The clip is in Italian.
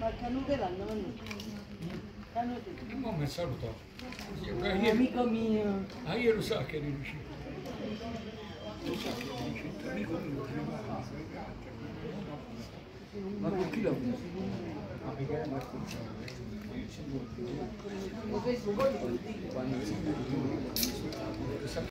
Canute l'hanno venuto. Canute. Ma mi salutò. Un amico mio. Ah, io lo so che eri riuscito. Lo so che eri riuscito. Amico mio, che ne va. Ma con chi lavori? Ma perché era una cosa.